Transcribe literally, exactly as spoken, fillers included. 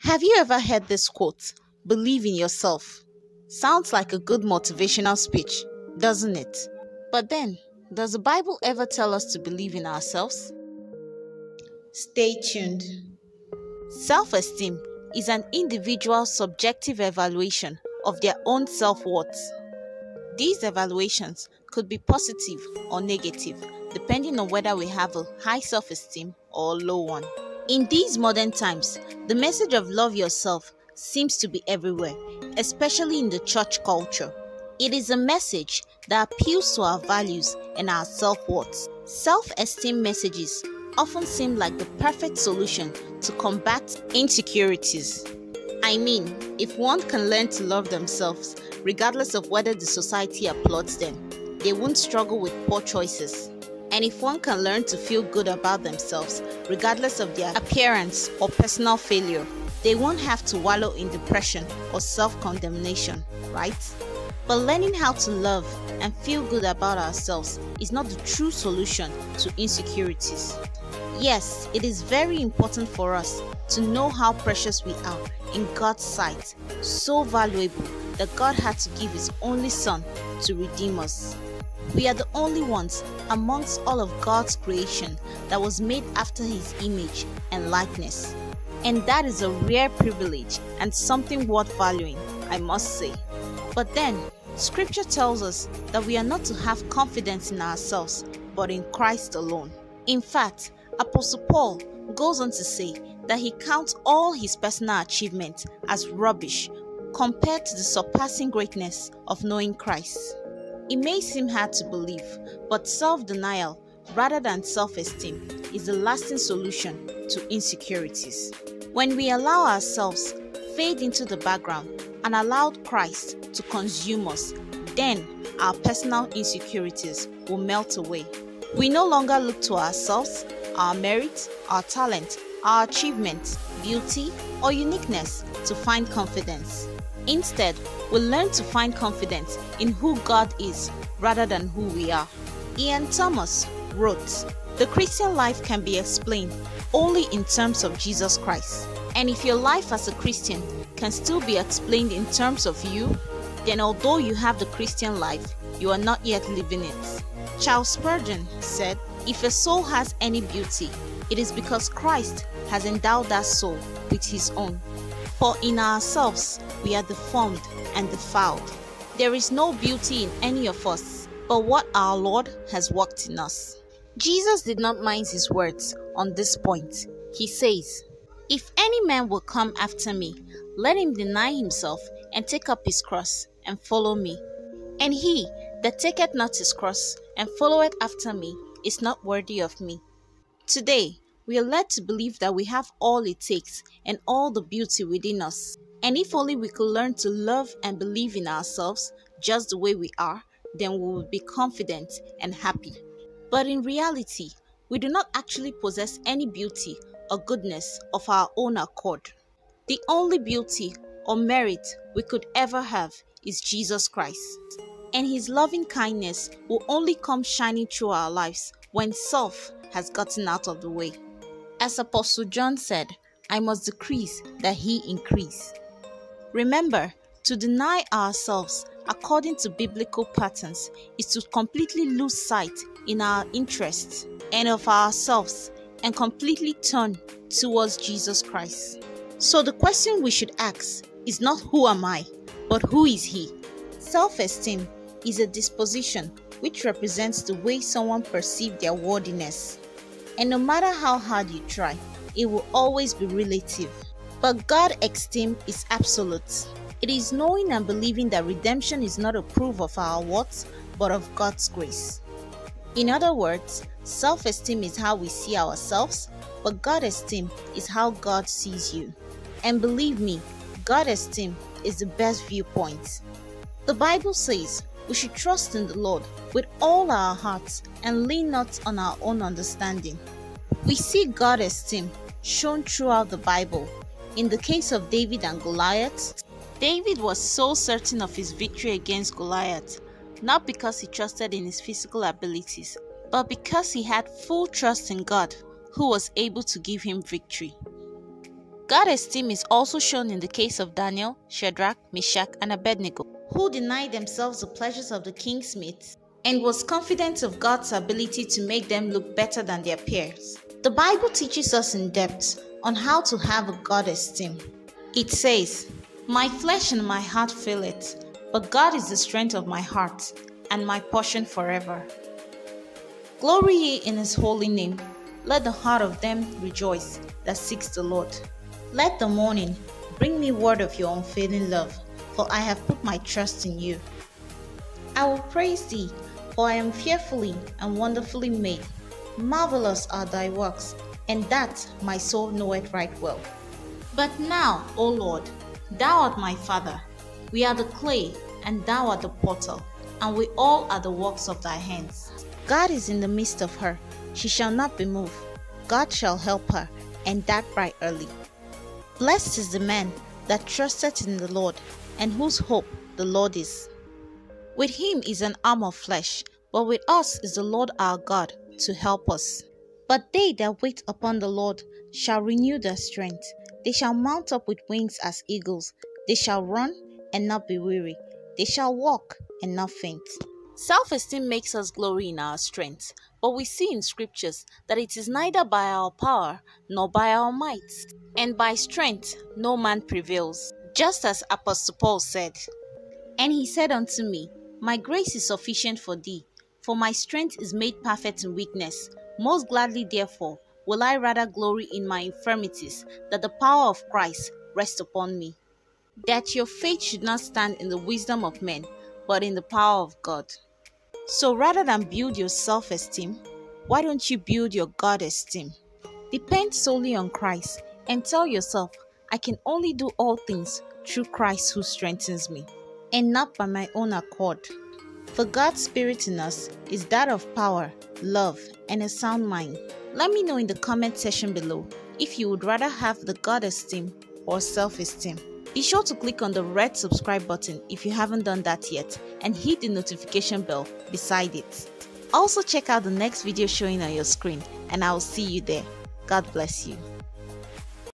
Have you ever heard this quote, "Believe in yourself"? Sounds like a good motivational speech, doesn't it? But then, does the Bible ever tell us to believe in ourselves? Stay tuned. Self-esteem is an individual's subjective evaluation of their own self-worth. These evaluations could be positive or negative, depending on whether we have a high self-esteem or a low one. In these modern times, the message of love yourself seems to be everywhere, especially in the church culture. It is a message that appeals to our values and our self-worth. Self-esteem messages often seem like the perfect solution to combat insecurities. I mean, if one can learn to love themselves, regardless of whether the society applauds them, they won't struggle with poor choices. And if one can learn to feel good about themselves, regardless of their appearance or personal failure, they won't have to wallow in depression or self-condemnation, right? But learning how to love and feel good about ourselves is not the true solution to insecurities. Yes, it is very important for us to know how precious we are in God's sight, so valuable that God had to give His only Son to redeem us. We are the only ones amongst all of God's creation that was made after His image and likeness. And that is a rare privilege and something worth valuing, I must say. But then, Scripture tells us that we are not to have confidence in ourselves, but in Christ alone. In fact, Apostle Paul goes on to say that he counts all his personal achievements as rubbish compared to the surpassing greatness of knowing Christ. It may seem hard to believe, but self-denial rather than self-esteem is the lasting solution to insecurities. When we allow ourselves fade into the background and allow Christ to consume us, then our personal insecurities will melt away. We no longer look to ourselves, our merit, our talent, our achievements, beauty, or uniqueness to find confidence. Instead, we learn to find confidence in who God is rather than who we are. Ian Thomas wrote, "The Christian life can be explained only in terms of Jesus Christ. And if your life as a Christian can still be explained in terms of you, then although you have the Christian life, you are not yet living it." Charles Spurgeon said, "If a soul has any beauty, it is because Christ has endowed that soul with His own. For in ourselves we are deformed and defiled. There is no beauty in any of us, but what our Lord has worked in us." Jesus did not mince his words on this point. He says, "If any man will come after me, let him deny himself and take up his cross and follow me. And he that taketh not his cross and followeth after me is not worthy of me." Today, we are led to believe that we have all it takes and all the beauty within us. And if only we could learn to love and believe in ourselves just the way we are, then we will be confident and happy. But in reality, we do not actually possess any beauty or goodness of our own accord. The only beauty or merit we could ever have is Jesus Christ. And His loving kindness will only come shining through our lives when self has gotten out of the way. As Apostle John said, "I must decrease that He increase." Remember, to deny ourselves according to biblical patterns is to completely lose sight in our interests and of ourselves and completely turn towards Jesus Christ. So the question we should ask is not "Who am I?" but "Who is He?" Self-esteem is a disposition which represents the way someone perceives their worthiness. And no matter how hard you try, it will always be relative. But God's esteem is absolute. It is knowing and believing that redemption is not a proof of our worth, but of God's grace. In other words, self-esteem is how we see ourselves, but God's esteem is how God sees you. And believe me, God's esteem is the best viewpoint. The Bible says we should trust in the Lord with all our hearts and lean not on our own understanding. We see God's esteem shown throughout the Bible. In the case of David and Goliath, David was so certain of his victory against Goliath, not because he trusted in his physical abilities, but because he had full trust in God, who was able to give him victory. God esteem is also shown in the case of Daniel, Shadrach, Meshach, and Abednego, who denied themselves the pleasures of the king's meat and was confident of God's ability to make them look better than their peers. The Bible teaches us in depth on how to have a God esteem. It says, "My flesh and my heart feel it, but God is the strength of my heart and my portion forever." Glory ye in his holy name. Let the heart of them rejoice that seeks the Lord. Let the morning bring me word of your unfailing love, for I have put my trust in you. I will praise thee, for I am fearfully and wonderfully made. Marvelous are thy works, and that my soul knoweth right well. But now, O Lord, thou art my Father. We are the clay, and thou art the potter, and we all are the works of thy hands. God is in the midst of her. She shall not be moved. God shall help her, and that right early. Blessed is the man that trusteth in the Lord, and whose hope the Lord is. With him is an arm of flesh, but with us is the Lord our God to help us. But they that wait upon the Lord shall renew their strength. They shall mount up with wings as eagles. They shall run and not be weary. They shall walk and not faint. Self-esteem makes us glory in our strength, but we see in scriptures that it is neither by our power nor by our might, and by strength no man prevails. Just as Apostle Paul said, "And he said unto me, My grace is sufficient for thee, for my strength is made perfect in weakness. Most gladly therefore will I rather glory in my infirmities, that the power of Christ rest upon me." That your faith should not stand in the wisdom of men, but in the power of God. So rather than build your self-esteem, why don't you build your God esteem? Depend solely on Christ and tell yourself, "I can only do all things through Christ who strengthens me, and not by my own accord." For God's Spirit in us is that of power, love, and a sound mind. Let me know in the comment section below if you would rather have the God esteem or self-esteem. Be sure to click on the red subscribe button if you haven't done that yet, and hit the notification bell beside it. Also check out the next video showing on your screen, and I will see you there. God bless you.